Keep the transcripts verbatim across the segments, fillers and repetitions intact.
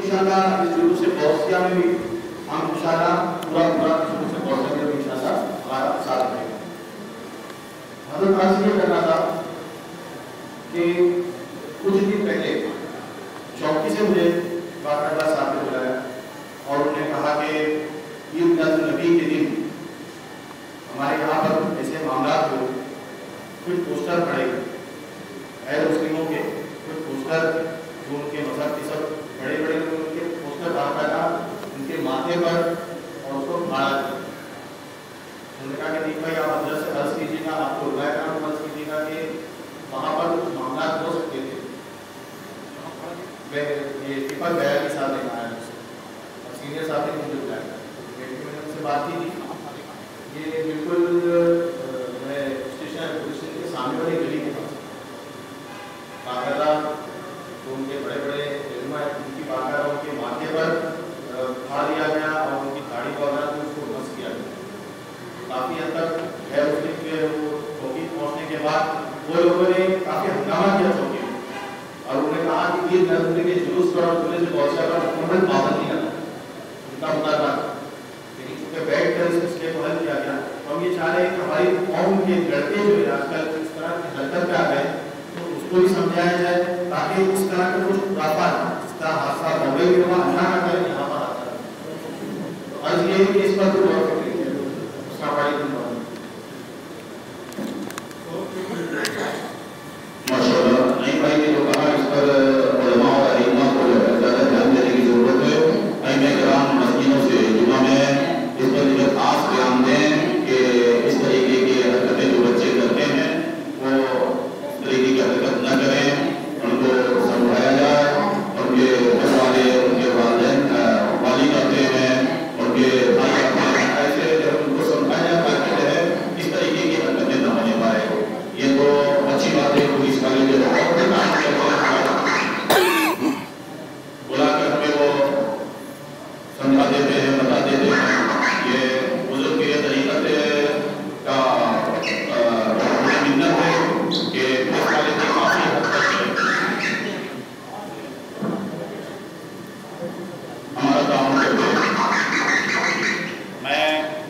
इंशाल्लाह इस जुलूस गौसिया में भी हम इंशाल्लाह पूरा पूरा जुलूस गौसिया में भी इंशाल्लाह हमारा साथ रहेगा। हज़रत आज ये करना था कि कुछ दिन पहले चौकी से मुझे बाकायदा साथ में बुलाया और उन्होंने कहा कि ईद नबी के दिन हमारे यहाँ पर ऐसे मामला हो, कुछ पोस्टर पड़ेगा गैर मुस्लिमों के, कुछ पोस्टर जो उनके मजहब के सब बड़े बड़े उनके पोस्टर बाकायदा उनके माथे पर और उसको फाड़ा जाए। उन्होंने कहा कि नहीं भाई आप अंदर से अर्ज कीजिएगा, आपको रुलाया का अर्ज कीजिएगा कि वहाँ पर कुछ मामला हो सकते थे। ये टिपर गया के साथ देखा है और सीनियर साहब ने मुझे बुलाया, मैंने उनसे बात की थी। ये बिल्कुल मैं स्टेशन पुलिस स्टेशन के सामने वाली गली के पास बाकायदा तो उनके बड़े बड़े उनकी बाकायदा उनके माथे पर फाड़ दिया गया और उनकी गाड़ी को वगैरह तो उसको नष्ट किया गया। काफ़ी हद तक गैर मुस्लिम के वो चौकी पहुँचने के बाद वो लोगों ने काफ़ी हंगामा किया चौकी में और उन्होंने कहा कि ये नजर के जुलूस पर और जुलूस गौसिया पर मुकम्मल पाबंदी करना उनका मुतालबा, लेकिन चूँकि बैठ कर इस मसले को हल किया गया। हम ये चाह रहे हैं कि हमारी कौम के लड़के जो है आजकल इस तरह की हरकत पे आ गए तो उसको भी समझाया जाए ताकि इस तरह के कुछ खुराफा इस तरह हादसा बॉम्बे में वहाँ अच्छा ना करें, यहाँ पर आता है। तो अर्ज ये है कि इस पर तो गौर करिए। अस्सलाम वालेकुम। माशाअल्लाह, नहीं भाई ने जो कहा इस पर उलमा और अइम्मा को ज़्यादा ध्यान देने की ज़रूरत है। अइम्मा किराम मस्जिदों से जुमा में इस पर जो खास ध्यान दें कि इस तरीके की हरकतें जो बच्चे करते हैं वो इस तरीके की हरकत न करें, उनको समझाया जाए। उनके घर वाले, उनके वालिदैन वाली करते हैं, उनके भाई करते हैं, ऐसे जब उनको समझाया ताकि जो है इस तरीके की हरकतें न होने पाए। ये तो अच्छी बात है। पुलिस वाले जो बुला कर हमें वो समझा देते हैं, बता देते हैं। ये बुजुर्ग के तरीका से का मिन्नत है कि पुलिस वाले की काफ़ी हद तक हमारा काम करते हैं। मैं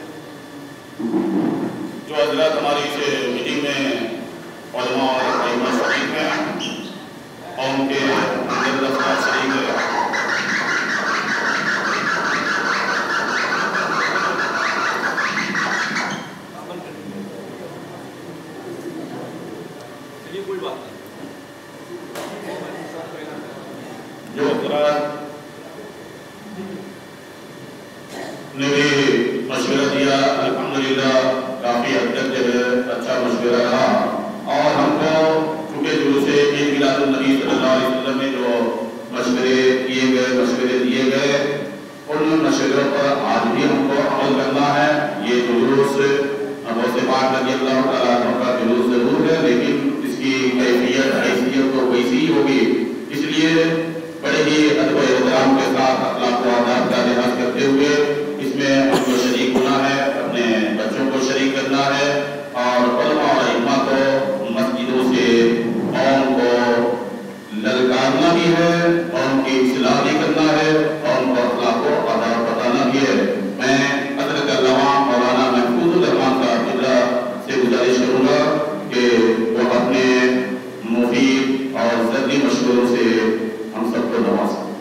जो हजरत हमारी इस मीटिंग में उलमा और अइम्मा शरीक हैं और उनके दरअसल शरीक है, जो हजरत ने भी मशवरा दिया अल्हम्दुलिल्लाह काफ़ी हद तक जो है अच्छा मशवरा रहा। और हमको चूँकि जुलूस ईद मिलादुन्नबी सल्लल्लाहु अलैहि वसल्लम में जो मशवरे किए गए, मशवरे दिए गए, उन मशवरों पर आज भी हमको अमल करना है। ये जुलूस गौसे पाक रज़ी अल्लाह तआला अन्हु का जुलूस ज़रूर है, लेकिन इसकी कैफियत हैसियत तो वैसी ही होगी। इसलिए बड़े ही अदब व एहतराम के साथ अखलाक व आदाब का लिहाज करते हुए इसमें हमको शरीक होना है, अपने बच्चों को शरीक करना है और उलमा और अइम्मा को मस्जिदों से कौम को ललकारना भी है और उनकी इस्लाह भी करना है और उनको अखलाक व आदाब बताना भी है। मैं हज़रत अल्लामा मौलाना महफूजुर रहमान साहब किबला से गुजारिश करूँगा कि वो अपने मुफीद और ज़रूरी मशवरों से हम सबको नवाज करें।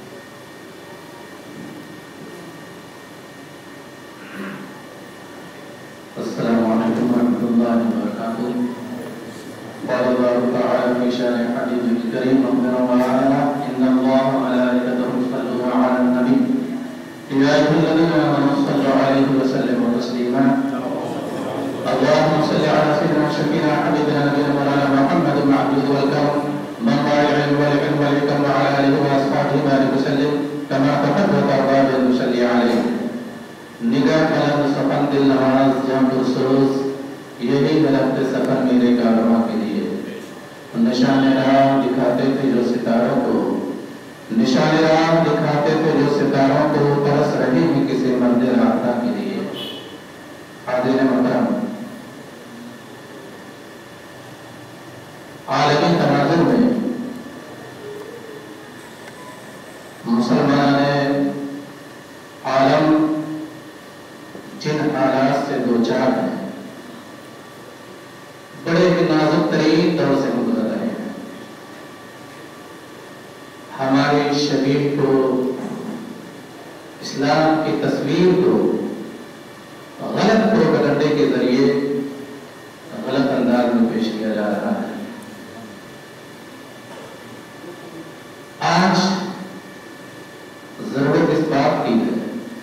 अस्सलामु अलैकुम वरहमतुल्लाहि वबरकातुहू। क़ाल अल्लाहु तआला फ़ी शानि हबीबिल करीम अम्रा व अला इन्नल्लाहा व मलाइकतहु युसल्लूना अलन नबी या अय्युहल्लज़ीना आमनू सल्लु अलैहि व सल्लिमू तस्लीमा। अल्लाहुम्मा सल्लि अला सय्यिदिना शफीना हबीबिना नबीना मौलाना मुहम्मद बिन अब्दिल वकरम मन बाइअल वलिकन वलिकन व अला आलिहि व अस्हाबिहि बारिक वसल्लिम कमा तहब्बत अल्लाह बिन मुसल्ली अलैहि। निगाह कलम सफर दिल नवाज जहाँ पुरसरोज, यही गलत सफर मेरे कारवां के लिए। निशान राह दिखाते थे जो सितारों को, निशान राह दिखाते थे जो सितारों को, तरस रही है किसी मर्द रास्ता के लिए। हाज़िर मोहतरम, आलमी तनाज़ुर में मुसलमान بڑے ہی نازک ترین دور سے ہم گزر رہے ہیں. ہمارے شبیر کو، اسلام کی تصویر کو غلط پروپیگنڈے کے ذریعے غلط انداز میں پیش کیا جا رہا ہے. آج ضرورت اس بات کی ہے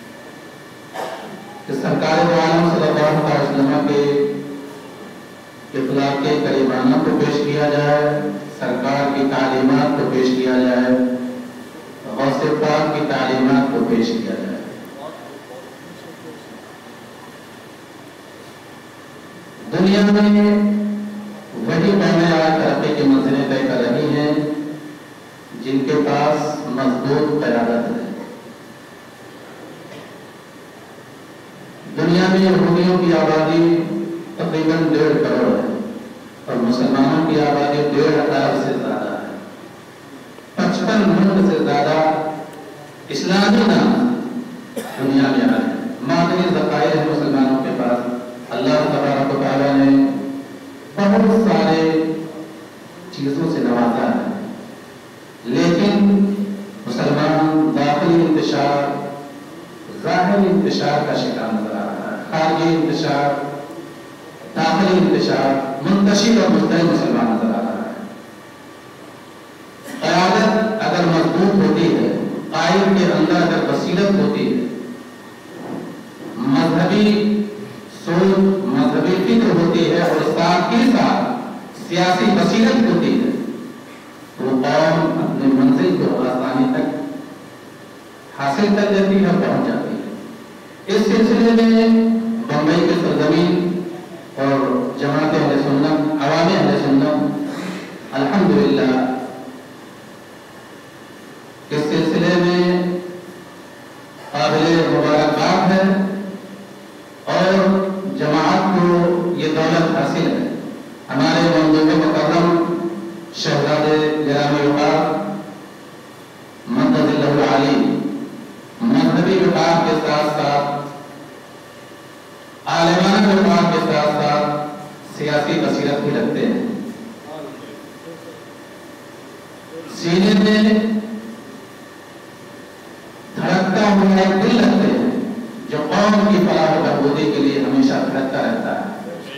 کہ سرکار دو عالم صلی اللہ علیہ وسلم کے اخلاق کریمانہ کو پیش کیا جائے، سرکار کی تعلیمات کو پیش کیا جائے، غوث پاک کی تعلیمات کو پیش کیا جائے. دنیا میں وہی قومیں آج ترقی کی منزلیں طے کر رہی ہیں جن کے پاس مضبوط قیادت ہے. دنیا میں یہودیوں کی آبادی تقریباً ڈیڑھ کروڑ ہے اور مسلمانوں کی آبادی ڈیڑھ ارب سے زیادہ ہے. پچپن ملک سے زیادہ اسلامی نام دنیا میں آئے ہیں. معدنی ذخائر ہیں مسلمانوں کے پاس. اللہ تبارک و تعالیٰ نے بہت سارے چیزوں سے نوازا ہے، لیکن مسلمان داخلی انتشار، ظاہری انتشار کا شکار نظر آ رہا ہے. خارجی انتشار، داخلی انتشار، منتشر اور مزدحم مسلمان نظر آ رہا ہے. قیادت اگر مضبوط ہوتی ہے، قائد کے اندر اگر بصیرت ہوتی ہے، مذہبی سوچ، مذہبی فکر ہوتی ہے اور ساتھ ہی ساتھ سیاسی بصیرت ہوتی ہے، وہ قوم اپنے منزل کو آسانی تک حاصل کر لیتی ہے، پہنچ جاتی ہے. اس سلسلے میں بمبئی کے سرزمین اور جماعت اہل سنت، عوام اہل سنت الحمدللہ اس سلسلے میں قابل مبارکباد ہے اور جماعت کو یہ دولت حاصل ہے. ہمارے ممدوح مکرم شہزادے گرامی وقار مدد اللہ العالی مذہبی وقار کے ساتھ ساتھ، عالمانہ وقار کے ساتھ ساتھ سیاسی بصیرت بھی رکھتے ہیں. سینے میں دھڑکتا ہوا ایک دل رکھتے ہیں جو قوم کی فلاح و بہبودی کے لیے ہمیشہ دھڑکتا رہتا ہے.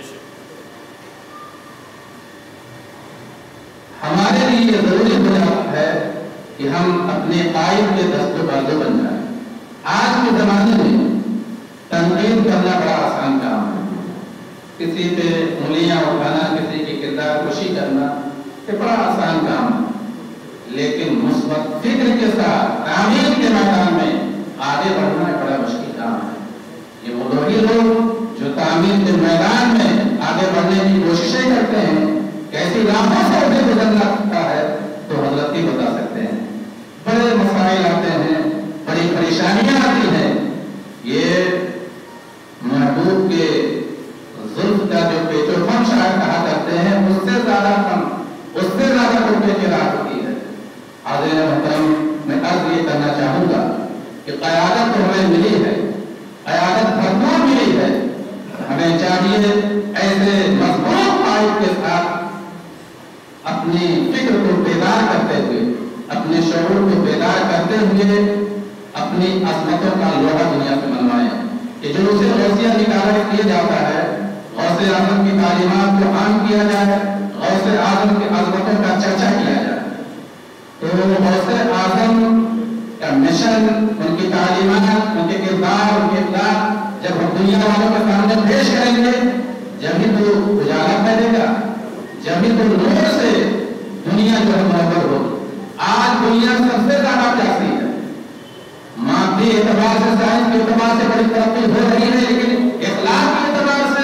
ہمارے لیے یہ ضروری ہو جاتا ہے کہ ہم اپنے قائد کے دست و بازو بن جائیں. آج کے زمانے میں تنقید کرنا بڑا آسان کام ہے. کسی پہ انگلیاں اٹھانا، کسی کی کردار کشی کرنا، یہ بڑا آسان کام ہے. لیکن مثبت فکر کے ساتھ تعمیر کے میدان میں آگے بڑھنا بڑا مشکل کام ہے. یہ وہ وہی لوگ جو تعمیر کے میدان میں آگے بڑھنے کی کوششیں کرتے ہیں، کیسی راہوں سے انہیں گزرنا پڑتا ہے تو حضرت ہی بتا سکتے ہیں. بڑے مسائل آتے ہیں، بڑی پریشانیاں آتی ہیں. یہ محبوب کے ظلم کا جو پیچو خم شاید کہا کرتے ہیں، اس سے زیادہ کم، اس سے زیادہ ٹوٹنے کی رات ہوتی ہے. حاضرین محترم، میں عرض یہ کرنا چاہوں گا کہ قیادت تو ہمیں ملی ہے، قیادت بھرپور ملی ہے. ہمیں چاہیے ایسے مضبوط قائد کے ساتھ اپنی فکر کو بیدار کرتے ہوئے، اپنے شعور کو بیدار کرتے ہوئے اپنی عظمتوں کا لوہا دنیا سے منوائیں. کہ جلوس غوثیہ نکالا کیا جاتا ہے، غوث اعظم کی تعلیمات کو عام کیا جائے، غوث اعظم کی عظمتوں کا چرچا کیا جائے. تو غوث اعظم کا مشن، ان کی تعلیمات، ان کے کردار، ان کے اخلاق جب ہم دنیا والوں کے سامنے پیش کریں گے، جب ہی تو اجالا پھیلے گا، جب ہی تو نور سے دنیا جو ہے منور ہوگی. آج دنیا سب سے زیادہ پیاسی ہے. مادی اعتبار سے، سائنس کے اعتبار سے بڑی ترقی ہو رہی ہے، لیکن اخلاق کے اعتبار سے،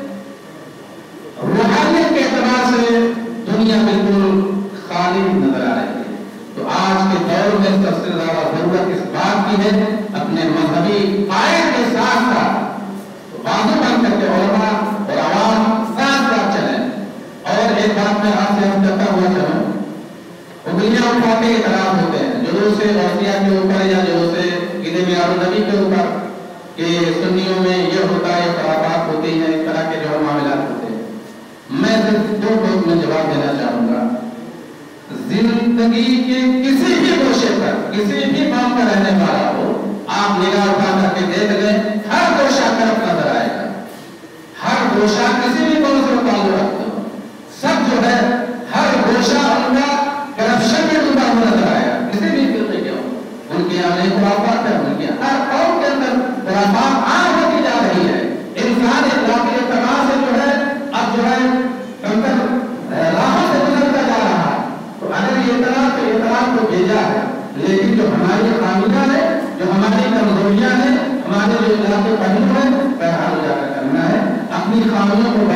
روحانیت کے اعتبار سے دنیا بالکل خالی نظر آ رہی ہے. تو آج کے دور میں سب سے زیادہ ضرورت اس بات کی ہے اپنے مذہبی قائد کے ساتھ ساتھ بازو بن کر کے علماء اور عوام ساتھ ساتھ چلیں. اور ایک بات میں آپ سے ہم کرتا ہوا چلوں، انگلیاں اٹھا کے اعتراض ہوتے ہیں جلوس غوثیہ کے اوپر یا جلوس عید میلاد النبی کے اوپر کہ سنیوں میں یہ ہوتا ہے، خرافات ہوتی ہیں، اس طرح کے جو معاملات ہوتے ہیں. میں صرف دو ٹوک میں جواب دینا چاہوں گا. زندگی کے کسی بھی گوشے پر کسی بھی قوم کا رہنے والا ہو, آپ نگاہ اٹھا کر کے دیکھ لیں, ہر گوشہ طرف نظر آئے گا. ہر گوشہ کسی بھی قوم سے تعلق رکھتے ہو, سب جو ہے ہر گوشہ ان کا کرپشن میں ڈوبا ہوا نظر آئے گا. کسی بھی فرقے کے ہو, ان کے یہاں خرافات ہے, ان کے ہر قوم کے اندر خرافات عام ہوتی جا رہی ہے. انسان اخلاقی اعتبار سے جو ہے اب جو ہے کمتر راہوں سے گزرتا جا رہا ہے. تو اگر یہ اعتراف تو اعتراف کو بھیجا ہے, لیکن جو ہماری خامیاں ہیں, جو ہماری کمزوریاں ہیں, ہمارے جو علاقے پہلو ہیں, بہرحال اجاگر کرنا ہے. اپنی خامیوں کو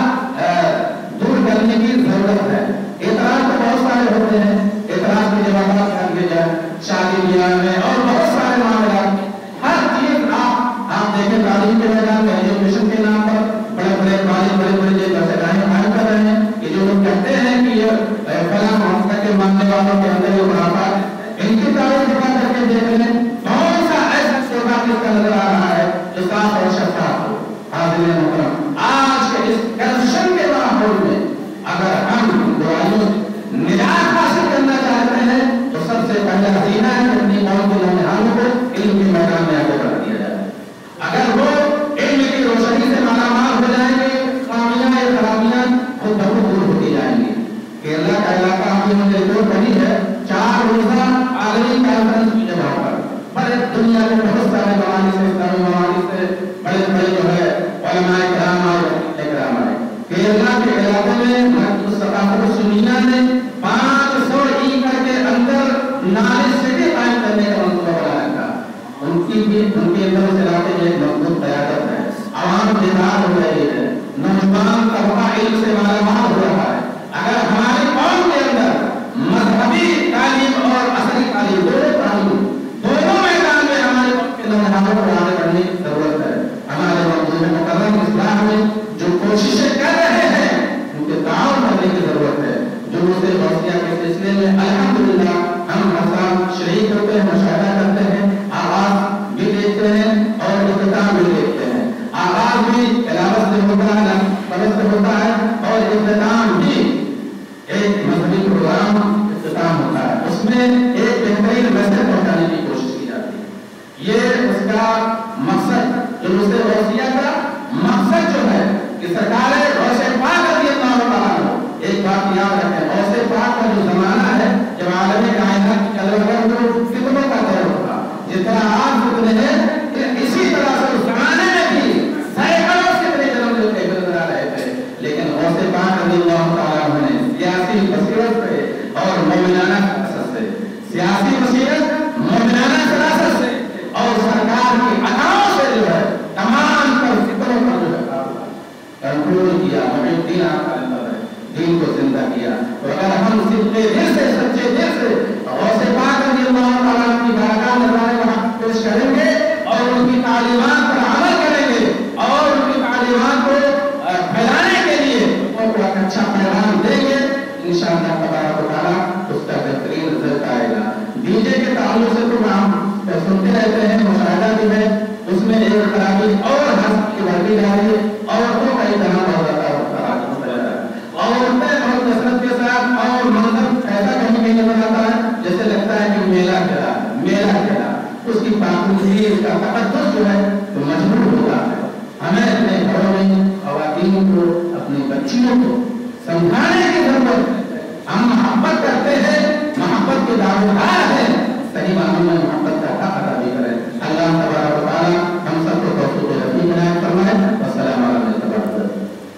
بہرحال دور کرنے کی ضرورت ہے. اعتراض تو بہت سارے ہوتے ہیں, اعتراض کے جوابات کر دیے جائے شادی بیاہ میں اور بہت سارے معاملات. ہر چیز آپ آپ دیکھیں تعلیم کے میدان میں ایجوکیشن کے نام پر بڑے بڑے کالج بڑے بڑے جگہیں قائم کر رہے ہیں. کہ جو لوگ کہتے ہیں کہ یہ فلاں مذہب کے ماننے والوں کے اندر یہ خرافات ہے, ان کی تعریف جمع کر کے دیکھ لیں کون سا ایسا شعبہ کس کا نظر آ رہا ہے جو صاف اور شفاف ہو. حاضرین محترم, آج کے اس کرپشن کے ماحول میں اگر ہم برائیوں سے نجات حاصل کرنا چاہتے ہیں تو سب سے پہلا حسینہ ہے کہ اپنی قوم کے نوجوانوں کو علم کے میدان میں آگے بڑھا دیا جائے. اگر وہ علم کی روشنی سے مالا مال ہو جائیں گے, خامیاں یا خرابیاں خود بخود دور ہوتی جائیں گی. کیرلا کا علاقہ ہم نے رپورٹ پڑھی ہے, چار روزہ عالمی کانفرنس کی جگہ پر بڑے دنیا کے بہت سارے ممالک سے اسلامی ممالک سے بڑے بڑے جو ہے علماء کرام اور اکرام آئے. کیرلا کے علاقے میں ثقافت سنینا نے پانچ سو ایکڑ کے اندر نالے سٹی قائم کرنے کا منصوبہ بنایا تھا. ان کی بھی ان کے اندر اس علاقے میں ایک مضبوط قیادت ہے. عوام بیدار ہو رہی ہے, نوجوان طبقہ علم سے مالا مال ہو رہا ہے. اگر ہماری قوم کے اندر مذہبی تعلیم اور عصری تعلیم دونوں تعلیم دونوں میدان میں ہمارے قوم کے نوجوانوں کو آگے بڑھنے کی ضرورت ہے. ہمارے مقبول مکرم اسلام میں جو کوششیں کر رہے ہیں ان کے تعاون کرنے کی ضرورت ہے. جلوس غوثیہ کے سلسلے میں الحمدللہ ہم ہر سال شریک ہوتے ہیں, مشاہدہ کرتے ہیں, آغاز بھی دیکھتے ہیں اور اختتام بھی دیکھتے ہیں. آغاز بھی تلاوت سے ہوتا ہے, نماز سے ہوتا ہے, اور اختتام بھی ایک مذہبی پروگرام اختتام ہوتا ہے. اس میں ایک بہترین میسج پہنچانے کی کوشش کی جاتی ہے. یہ اس کا مقصد, جلوس غوثیہ کا مقصد جو ہے کہ سرکار غوث پاک رضی اللہ تعالیٰ, ایک بات یاد رکھیں, غوث پاک کا جو زمانہ ہے جب عالم کائنات کی چلوگر کو فتنوں کا دور ہوگا, جس طرح آج فتنے ہیں اسی طرح سے اس زمانے میں بھی سینکڑوں فتنے جنم لے کے گزر رہے تھے. لیکن غوث پاک رضی اللہ تعالیٰ نے سیاسی بصیرت سے اور مومنانہ فراست سے سیاسی بصیرت مومنانہ فراست سے اور سرکار کی عطاؤں سے جو ہے تمام پر فکروں پر جو ہے کنٹرول کیا, محب دین آپ کا دین کو زندہ کیا. تو اگر ہم صدقے دل سے سچے دل سے غوث پاک رضی اللہ تعالیٰ کی بارگاہ نظارے وہاں پیش کریں گے اور ان کی تعلیمات پر عمل کریں گے اور ان کی تعلیمات کو پھیلانے کے لیے اور کو ایک اچھا پیغام دیں گے, انشاءاللہ تبارک و تعالیٰ اس کا بہترین رزلٹ آئے گا. ڈی جے کے تعلق سے تو ہم سنتے رہتے ہیں, مشاہدہ بھی ہے, اس میں ایک خرابی اور حسب کی بڑھتی جا رہی ہے. عورتوں کا اتنا بہت زیادہ ہوتا ہے, عورتیں بہت کثرت کے ساتھ اور منظر ایسا کہیں کہیں نظر آتا ہے جیسے لگتا ہے کہ میلہ کھلا میلہ کھلا اس کی پاکیزگی, اس کا تقدس جو ہے تو مجبور ہوتا ہے. ہمیں اپنے گھروں میں خواتین کو, اپنی بچیوں کو سمجھانے کی ضرورت ہے. ہم محبت کرتے ہیں, محبت کے دعویدار ہیں, صحیح معنوں میں محبت کا حق ادا بھی کریں. اللہ تبارک و تعالیٰ ہم سب کو توفیق رفیق عنایت فرمائے. السلام علیکم ورحمۃ اللہ.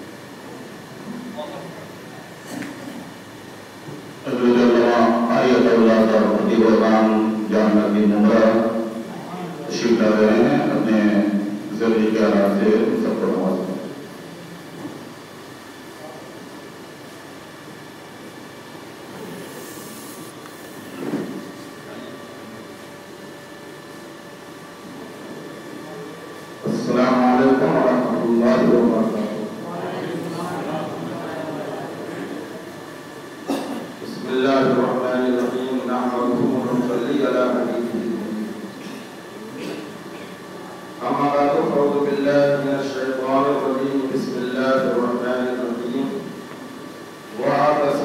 ممبرا تشریف لا رہے ہیں, اپنے ذریعے کے آلات سے سب کو نواز کریں. السلام علیکم ورحمۃ اللہ وبرکاتہ. بسم اللہ الرحمن الرحیم. نحمده ونصلي على حبيبه. أما بعد فأعوذ بالله من الشيطان الرجيم. بسم الله الرحمن الرحيم.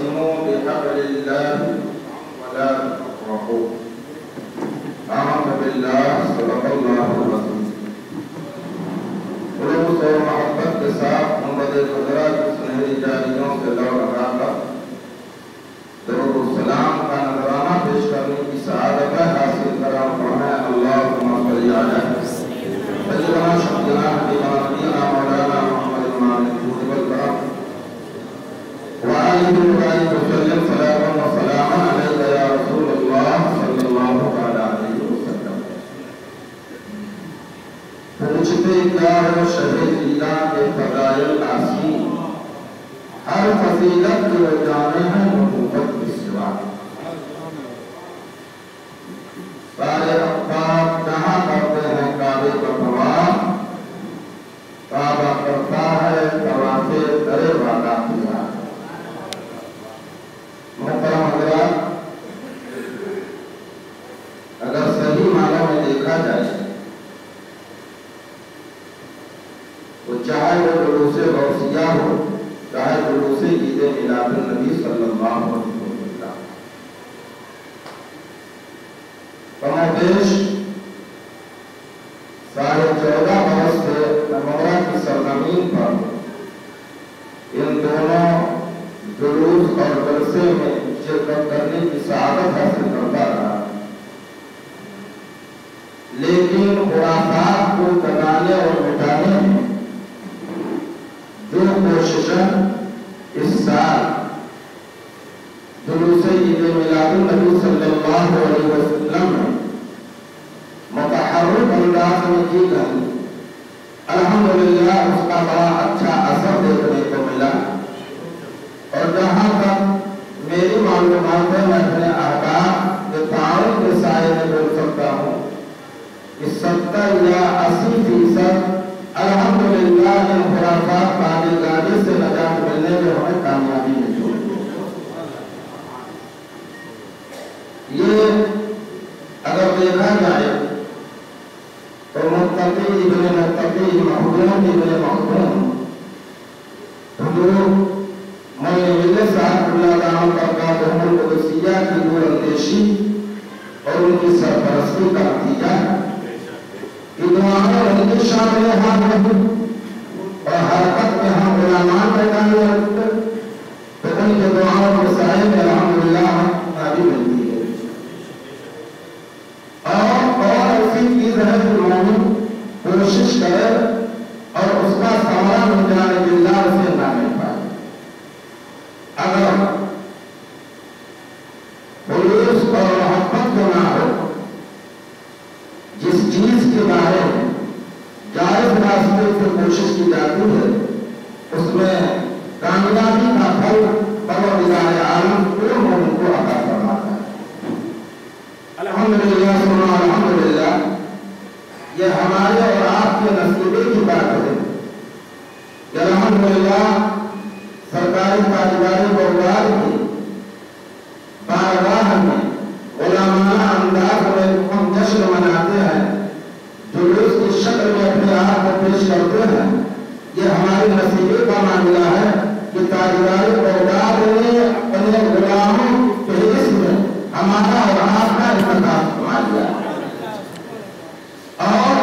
واعتصموا بحبل الله ولا تفرقوا. آمنت بالله صدق الله العظيم. خلوص اور محبت کے ساتھ محمد خضرا کی سنہری جاریوں سے لو لگا کر درود السلام کا نذرانہ پیش کرنے کی سعادت حاصل کرا فرمائے اللہم صلی علی سیدنا شفیعنا حبیبنا نبینا مولانا محمد امام الجود والکرم وآلہ وآلہ وسلم صلاة و سلام علیک یا رسول اللہ صلی اللہ علیہ وسلم. پوچھتے کیا ہے شہر زیرہ کے فضائل عظیم، ہر فضیلت کے جانے ہیں نبوت کی سوا. سارے افراد جہاں کرتے ہیں کعبے کا طواف، کعبہ کرتا ہے طواف درے وعدہ کیا. محترم حضرات، اگر صحیح معنوں میں دیکھا جائے تو چاہے وہ جلوس غوثیہ ہو، چاہے جلوس عید میلاد النبی صلی اللہ علیہ وسلم، کم و بیش ساڑھے چودہ برس سے ممبرا کی سرزمین پر ان دونوں جلوس اور جلسے میں شرکت کرنے کی سعادت حاصل کرتا رہا. لیکن خرافات کو دبانے اور مٹانے میں جو کوششیں اس سال جلوس عید میلاد النبی صلی اللہ علیہ وسلم میں متحرک انداز میں کی گئی، الحمدللہ اس کا بڑا اچھا اثر دیکھنے کو ملا. اور جہاں تک میری معلومات ہے، میں اپنے احکام کے تعاون کے سائے میں بول سکتا ہوں کہ ستر یا اسی فیصد الحمدللہ ان خرافات پانی گاڑی سے نجات ملنے میں ہمیں کامیابی ملی. یہ اگر دیکھا جائے تو متقی ابن متقی مخدوم ابن مخدوم حضور موئن صاحب اللہ تعالیٰ برکاتہ القدسیہ کی نور اندیشی اور ان کی سرپرستی کا نتیجہ کہ دعاوں ان کی شان میں ہاتھ رکھتے اور حرکت میں ہم غلامان بیٹھانے رکھتے تو ان کے دعاوں کے سائے میں الحمدللہ نابی ملتی ہے. اور اور اسی چیز ہے کہ مومن کوشش کرے اور اس کا ثمرہ مل جانے باللہ اسے نہ مل پائے. اگر خلوص اور محبت کو نہ ہو، جس چیز کے بارے میں جائز راستے سے کوشش کی جاتی ہے اس میں کامیابی کا پھل پروردگار عالم پورے مومن کو عطا فرماتا ہے. الحمدللہ ثم الحمدللہ، یہ ہمارے اور آپ کے نصیبے کی بات ہے کہ الحمدللہ سرکاری کاروباری بردار کی بارگاہ میں غلامانہ انداز میں ہم جشن مناتے ہیں، جلوس کی شکل میں اپنے آپ کو پیش کرتے ہیں. یہ ہمارے نصیبے کا معاملہ ہے کہ کاروباری بردار نے اپنے غلاموں کے اسم میں ہمارا اور آپ کا انتخاب فرما لیا اور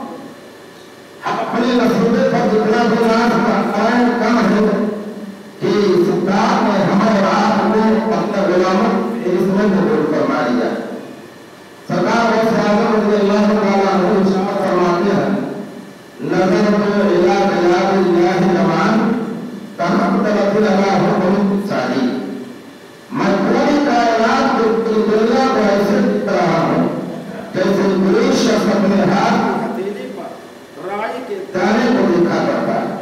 اپنے نصیبے پر جتنا بھی ناز کا قائم کم ہے کہ سرکار نے ہمیں اور آپ کو اپنے غلاموں کے اسم میں قبول فرما لیا. سرکار غوث اعظم رضی اللہ تعالیٰ عنہ ارشاد فرماتے ہیں نظر تو الہ قیاد اللہ جوان تحقت لگا حکم ساری. میں پوری کائنات کی دنیا کو ایسے دیکھ رہا ہوں جیسے کوئی شخص اپنے ہاتھ کی ہتھیلی پر رائی کے دانے کو دیکھا کرتا ہے.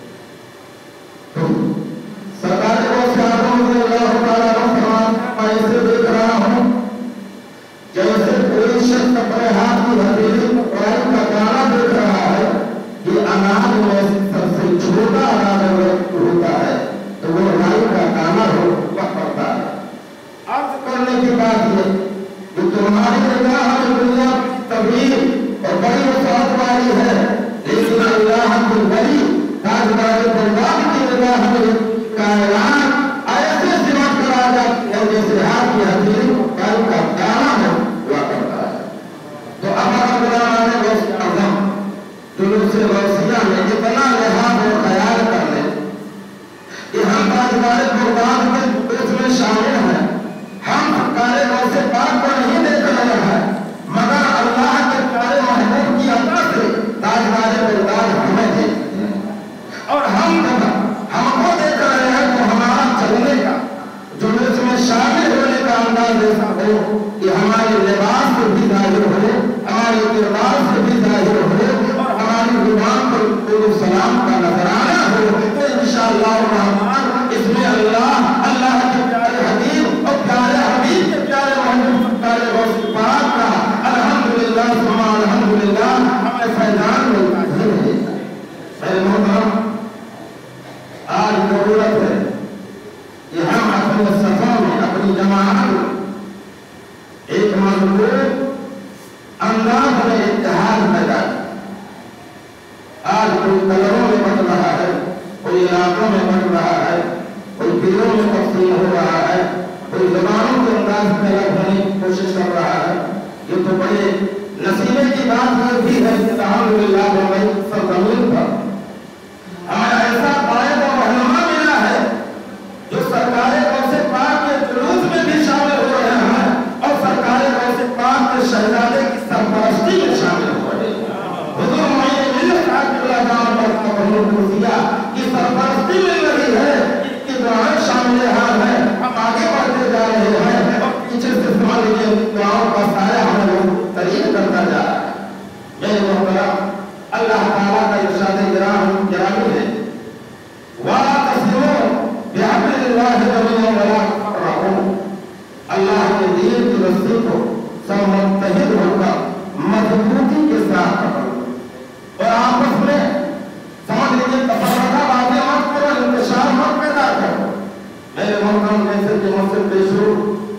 سرکار غوث اعظم رضی اللہ تعالیٰ عنہ فرماتے ہیں میں ایسے دیکھ رہا ہوں جیسے کوئی شخص اپنے ہاتھ کی ہتھیلی پر رائی کا دانا دیکھ رہا ہے. یہ اناج میں سب سے چھوٹا اناج ہوتا ہے تو وہ رائی کا دانا ہوا پڑتا ہے. عرض کرنے کی بات یہ کہ تمہاری نگاہ میں دنیا طویل اور بڑی اپنے صفوں میں اپنی جماعت میں ایک مضبوط انداز میں اتحاد پیدا کیا۔ آج کوئی کلروں میں بٹ رہا ہے، کوئی علاقوں میں بٹ رہا ہے، کوئی دلوں میں تقسیم ہو رہا ہے، کوئی زبانوں کے انداز میں الگ ہونے کی کوشش کر رہا ہے۔ یہ تو بڑے نصیبے کی بات بھی ہے کہ الحمدللہ ہمیں سرزمین پر ہمیں ایسا قائد اور رہنما ملا ہے جو سرکار غوث پاک کے جلوس میں بھی شامل ہو رہے ہیں اور سرکار غوث پاک کے شہزادے کی سرپرستی میں شامل ہو رہے ہیں۔ حضور موئن ملت اللہ تعالیٰ کی سرپرستی مل رہی ہے، ان کی دعائیں شامل حال ہے۔ ہم آگے بڑھتے جا رہے ہیں اور پیچھے سے سمجھ کے دعاؤں کا سایہ ہمیں قریب کرتا جا رہا ہے۔ میرے محترم، اللہ تعالیٰ کا ارشاد گرامی گرامی ہے، وَاعْتَصِمُوا بِحَبْلِ اللَّهِ جَمِيعًا وَلَا تَفَرَّقُوا۔ اللہ کے دین کی رسی کو سب متحد ہو کر مضبوطی کے ساتھ پکڑو اور آپس میں سمجھ لیجیے تفرقہ باتیں مت کرو، انتشار مت پیدا کرو۔ میرے محترم، جیسے کہ مسجد پیشرو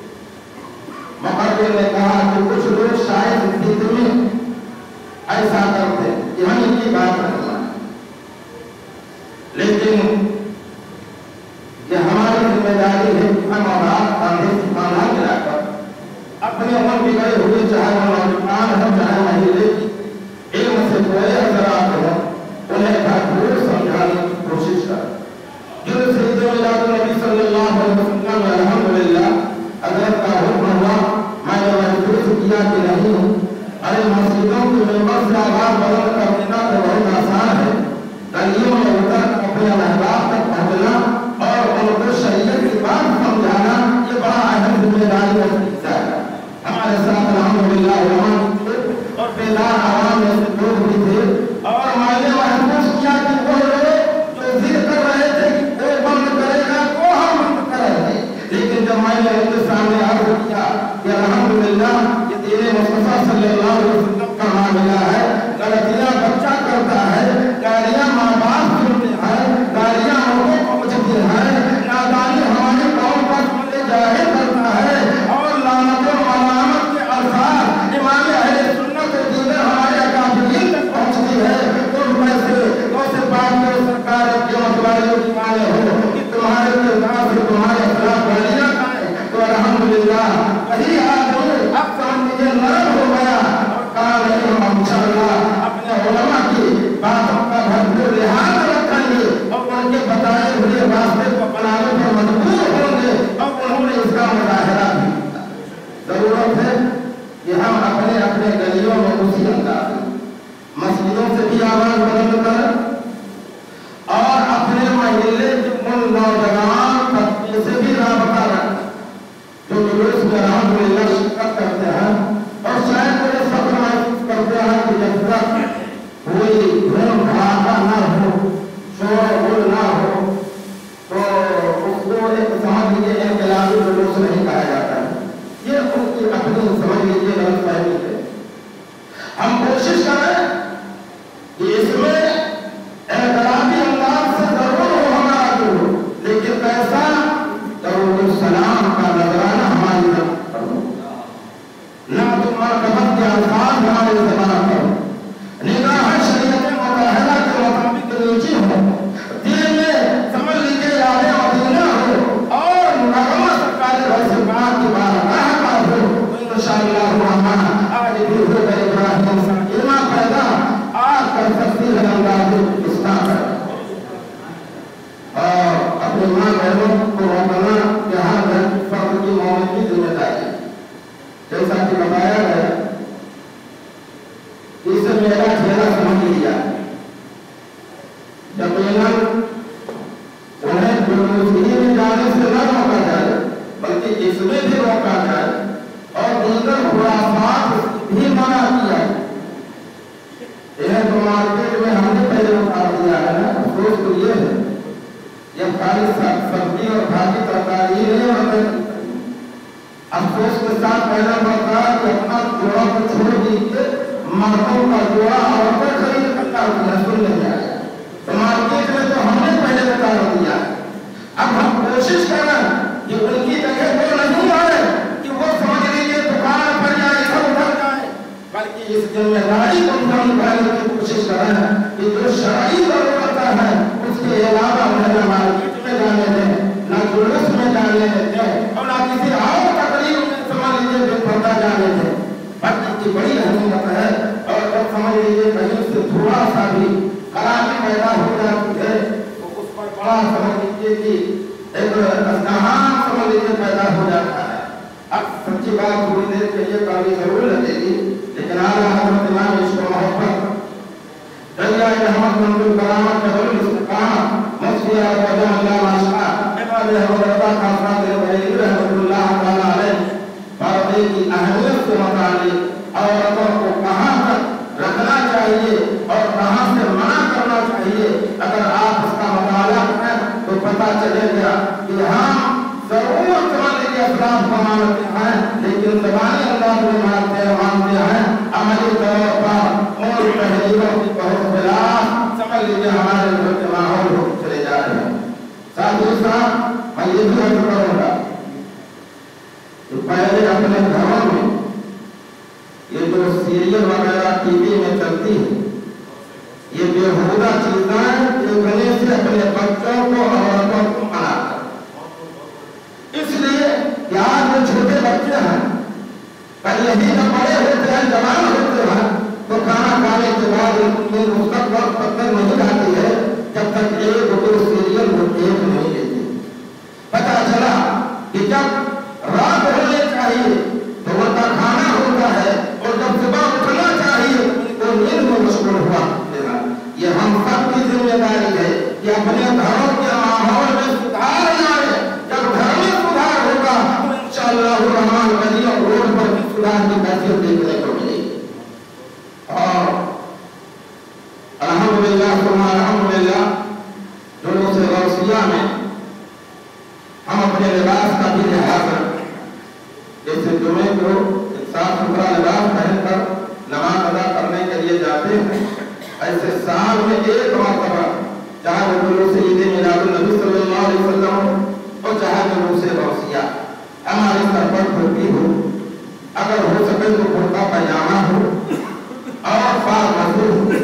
مقرر نے کہا کہ کچھ لوگ شاید فکر میں ایسا کرتے کہ ہم ان کی بات کرنا ہے، لیکن یہ ہماری ذمہ داری ہے کہ ہم اور آپ کاندھے سے کاندھا ملا کر اپنے عمر بگڑے ہوئے، چاہے وہ نوجوان ہو چاہے مہیلے کی علم سے کوئی حضرات ہو، انہیں بھرپور سمجھانے کی کوشش کریں۔ جلوس میلاد النبی صلی اللہ علیہ وسلم میں الحمدللہ حضرت کا حکم ہوا، میں نے محسوس کیا کہ نہیں، ارے مسجدوں کے ممبر سے آواز بلند کرنا تو بہت آسان ہے، گلیوں میں اتر اپنے احباب تک پہنچنا اور ان کو شریعت کی بات سمجھانا یہ بڑا اہم ذمہ داری کا حصہ ہے۔ ہمارے ساتھ الحمدللہ علماء تھے اور بیدار عوام میں سے لوگ بھی تھے، اور میں نے محسوس کیا کہ وہ لوگ جو ضد کر رہے تھے کہ کوئی بند کرے گا وہ ہم بند کر رہے تھے، لیکن جب میں نے ان کے سامنے عرض کیا کہ الحمدللہ یہ دین مصطفیٰ صلی اللہ علیہ وسلم کا معاملہ ہے، غلطیاں بچہ کرتا ہے، گالیاں ماں باپ سنتے ہیں، گالیاں لوگوں کو پہنچتی ہیں، نادانی ہماری قوم پر سنتے ظاہر کرتا ہے اور لعنت و ملامت کے الفاظ امام اہل سنت و دیگر ہمارے اکابرین تک پہنچتی ہے، تو میں سے غوث پاک کے سرکار کے مطلعیوں کی مانے ہو کہ تمہارے کردار سے تمہارے خلاف گالیاں کھائیں، تو الحمدللہ وہی آدمی اب سمجھ لیجیے نرم ہو گیا اور کہا نہیں ہم انشاءاللہ اپنے علماء کی باتوں کا بھرپور لحاظ رکھیں گے اور ان کے بتائے ہوئے راستے کو اپنانے پر مجبور ہوں گے، اور انہوں نے اس کا مظاہرہ بھی کیا۔ ضرورت ہے کہ ہم اپنے اپنے گلیوں میں اسی انداز میں مسجدوں سے بھی آواز بلند کریں اور اپنے محلے کے ان نوجوان طبقے سے بھی رابطہ رکھیں جو جلوس میں الحمدللہ شرکت کرتے ہیں اور شاید وہ یہ فخر محسوس کرتے ہیں کہ جب تک کوئی دھوم دھڑاکا نہ ہو، شور غل نہ ہو، تو اس کو ایک سمجھ لیجیے انقلابی جلوس نہیں کہا جاتا ہے۔ یہ ان کی اپنی سمجھ لیجیے غلط فہمی ہے۔ ہم کوشش کریں کہ اس میں انقلابی انداز سے ضرور ہو ہمارا جلوس، لیکن کیسا درود السلام کا نذرانہ ہماری طرف کرو، نہ تمہارا کبت کے الفاظ ہمارے زبان پر، نگاہ شریعت مطالعہ کے مطابق نیچی ہو، دل میں سمجھ لیجیے یاد مدینہ ہو اور نغمہ سرکار غوث پاک کی بارگاہ کا ہو، تو انشاءاللہ الرحمن آج بھی ہو گئے ابراہیم سے علم پیدا آج کر سکتی ہے انداز اسلام ہے۔ اور اپنے ماں بہنوں کو روکنا کہ ہر گھر کی فرد کی مومن کی ذمہ داری ہے، جیسا کہ بتایا گیا اس سے میرا چہرہ سمجھ لیا، یقیناً انہیں جلوس ہی میں جانے سے نہ روکا جائے بلکہ اس میں بھی روکا جائے اور دیگر خرافات بھی منع کیا ہے۔ یہ تو مارکیٹ میں ہم نے پہلے اتار دیا ہے نا، افسوس تو یہ ہے یہ خالی سبزی اور بھاجی ترکاری ہی نہیں ہوتے، افسوس کے ساتھ کہنا پڑتا ہے کہ اپنا جوڑا کو چھوڑ دیجیے، مردوں کا جوڑا عورتیں خرید کر اتارتی ہے، سن نہیں آیا تو مارکیٹ میں تو ہم نے پہلے اتار دیا۔ اب ہم کوشش کریں کہ ان चलने देते हैं और ना किसी और तकलीफ में समझ लीजिए बेपर्दा जाने थे। भक्ति की बड़ी अहमियत है और जब समझ लीजिए कहीं से थोड़ा सा भी खराबी पैदा हो जाती है तो उस पर बड़ा समझ लीजिए कि एक असहमान समझ लीजिए पैदा हो जाता है। अब सच्ची बात थोड़ी देर के लिए कभी जरूर लगेगी, लेकिन आज हजरत इमाम इसको मोहब्बत दरिया रहमत मंजूर करामत कबूल इस्तिकामत मशवरा बरा अल्लाह माशा इमाम हजरत खासा दे भाई रहमतुल्लाह तआला अलैह पर्दे की अहमियत से मुतालिक औरतों को कहां तक रखना चाहिए और कहां से मना करना चाहिए, अगर आप इसका मुताला करें तो पता चलेगा कि हम जरूर समझ लीजिए अफराद को मानते हैं, लेकिन ज़बानी अंदाज में मानते हैं मानते हैं अमली तौर पर और तहरीरों की बहुत खिलाफ समझ लीजिए हमारे घर के माहौल हो चले जा रहे हैं। साथ ही साथ मैं ये भी अर्ज करूंगा कि पहले अपने घरों में ये जो सीरियल वगैरह टीवी में चलती है, ये बेहुदा चीजें देखने से अपने बच्चों को औरतों को मना कर, इसलिए कि आज जो छोटे बच्चे हैं कल यही जब बड़े होते हैं जवान होते हैं तो खाना खाने के बाद उनमें उसका वक्त तब तक नहीं जाती है जब तक एक दो सीरियल वो देख नहीं लेते। पता चला कि जब रात होने चाहिए तो उनका खाना होता है और जब सुबह उठना चाहिए तो नींद में मशगूल हुआ करते हैं। ये हम सबकी जिम्मेदारी है कि अपने घरों के माहौल में सुधार लाए। जब घर में सुधार होगा तो इंशाअल्लाह रहमान गली और रोड पर भी सुधार की हैसियत देखने को मिलेगी। और अल्हम्दुलिल्लाह सुबह अल्हम्दुलिल्लाह जुलूस गौसिया में हम अपने लिबास का भी लिहाज रखें। जैसे जुमे को साफ सुथरा लिबास पहनकर नमाज अदा करने के लिए जाते हैं, ऐसे साल में एक मरतबा चाहे वो जुलूस ईद मिलादुन नबी सल्लल्लाहु अलैहि वसल्लम और चाहे जुलूस गौसिया हमारे सर पर टोपी हो, अगर हो सके तो कुर्ता पैजामा हो और फार मजदूर हो,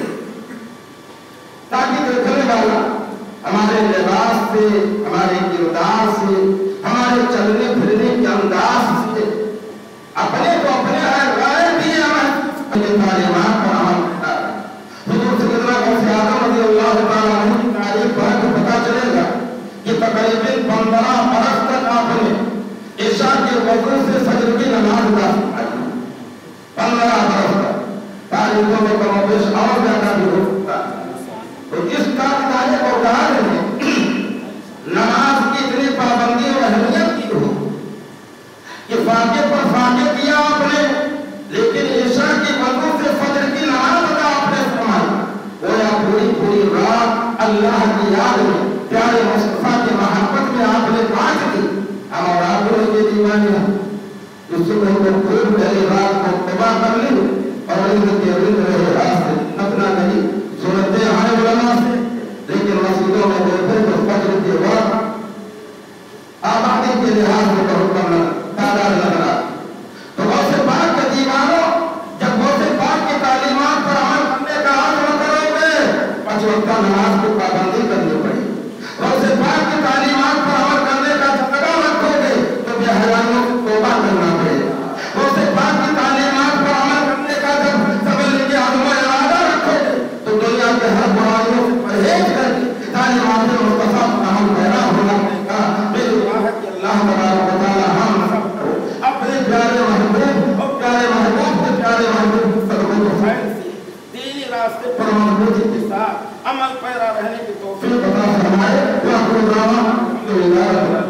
ताकि देखने वाला हमारे लिबास से, हमारे किरदार से, हमारे चलने फिरने के अंदाज से अपने को अपने राय दिए तालीमात पर अमल करता है। हुजूर सल्लल्लाहु अलैहि वसल्लम की तारीफ पढ़ के पता चलेगा कि तकरीबन पंद्रह बरस तक आपने ईशा के वजू से फजर की नमाज अदा की। पंद्रह बरस तक तारीखों में कमोबेश और ज्यादा भी हो सकता है। तो इस तारीख को उदाहरण है नमाज की इतनी पाबंदी और अहमियत की हो कि फाके पर फाके किया आपने, लेकिन ईशा के वजू से फजर की नमाज अदा आपने फरमाई। गोया पूरी पूरी रात अल्लाह की याद में प्यारे मुस्तफा की मोहब्बत में आपने काट दी। हम और आप के दीवाने हैं जो सुबह को खूब पहली रात को तबाह कर ली और इनके रिंद रहे रास्ते अपना नहीं सुनते आए उलमा से, लेकिन मस्जिदों में देखते तो फजर के वक्त आबादी के लिहाज से बहुत कम तादाद लग रहा। तो वैसे बात के दीवानों जब वैसे बात की तालीमात पर अमल करने का आज़म करोगे, पांच वक्त नमाज की पाबंदी करनी पड़ेगी। वैसे बात की तालीमात पर अमल करने का जतरा रखोगे तो बेहयाइयों को तौबा करना पड़ेगा। वैसे बात की तालीमात पर अमल करने का जब समझ लीजिए आज़म इरादा रखोगे तो दुनिया के हर बुराइयों से परहेज करके तालीमात मुस्तफा पर अमल पैरा होना पड़ेगा। मेरी दुआ है कि अल्लाह तबारक व तआला हम सबको अपने प्यारे महबूब और प्यारे महबूब के प्यारे महबूब सल्लल्लाहु अलैहि वसल्लम से दीनी रास्ते पर मजबूती के साथ अमल पैरा रहने की तौफीक अता फरमाए। या खुदावा अल्हम्दुलिल्लाह।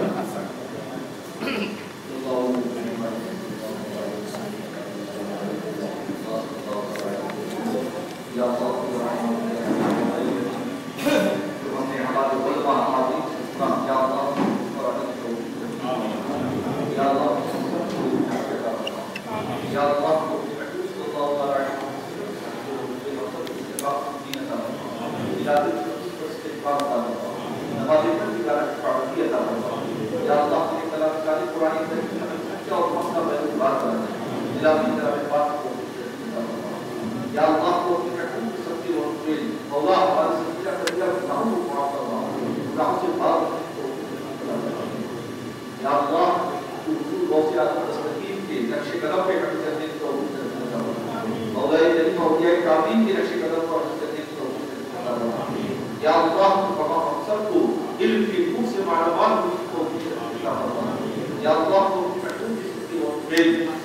یا اللہ حضور غوثیہ مستقیم کے نقش قدم پہ عمل کرنے کی توفیق عطا فرما مولا کریم اولیاء کرام کے نقش قدم پر عمل کرنے کی توفیق عطا فرما یا اللہ تمام ہم سب کو علم کی نور سے معلومات کی توفیق عطا فرما یا اللہ کو محفوظ کی اور